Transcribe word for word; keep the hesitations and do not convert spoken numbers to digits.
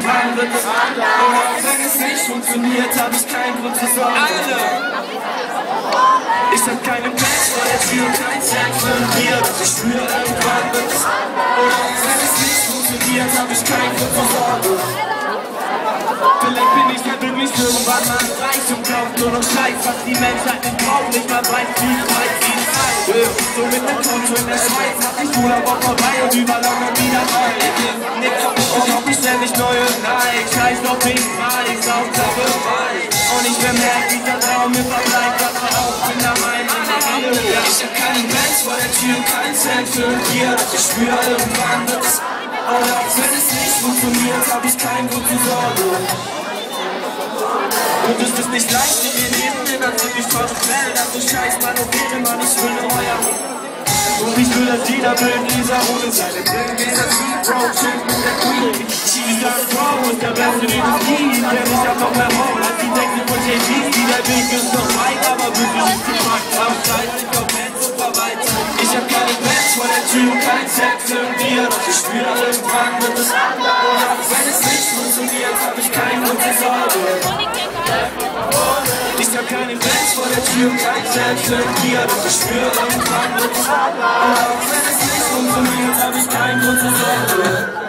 irgendwann wird es anders. Und auch wenn es nicht funktioniert, hab ich keinen Grund zur Sorge. Ich hab keine Platz vor der Tür und kein Sex für ein Bier. Ich spüre, irgendwann wird es anders. Und auch wenn es nicht funktioniert, hab ich keinen Grund zur Sorge. Vielleicht bin ich ja glücklich, irgendwann mal reich und glaubt nur noch Scheiß, was die Menschheit nicht braucht, nicht mal weiß, wie weit sie Zeit. So mit dem Konto in der Schweiz mach ich Urlaub vorbei und überall auch noch wieder neu. Nix auf mich, ich hoffe, ich ständig neue Nike, scheiß auf den Preis, Hauptsache weiß. Und ich bemerke, dieser Traum mir verbleibt, dass er auch bin daheim. Ich hab keinen Benz vor der Tür, kein Cent für ein Bier, doch ich spüre, irgendwann wird es. Und auch wenn es nicht funktioniert, hab ich keinen Grund zur Sorge. Und es ist nicht leicht, in ihr Leben in natürlich tausend Fällen, dass du scheiß, Mann, okay, Mann, ich will ne euer. Und ich will, dass jeder Bild dieser ohne seine Brillen, dieser Sweet Bro, chill mit der Queen. Dieser Bro ist der Beste, den es gibt, der mich ab noch mehr Raum als die Texte von J P, die der Weg ist noch weit, aber wirklich nicht gemacht. Am Zeit, ich glaub, Bands und Verwalter. Ich hab keine Bands vor der Tür und kein Sex für ein Bier, doch ich spüre, irgendwann wird es anders. Und auch wenn es nicht funktioniert, hab ich keinen Grund zur Sorge. Ich hab keine Bands vor der Tür und kein Sex für ein Bier, doch ich spüre, irgendwann wird es anders. Und auch wenn es nicht funktioniert, hab ich keinen Grund zur Sorge.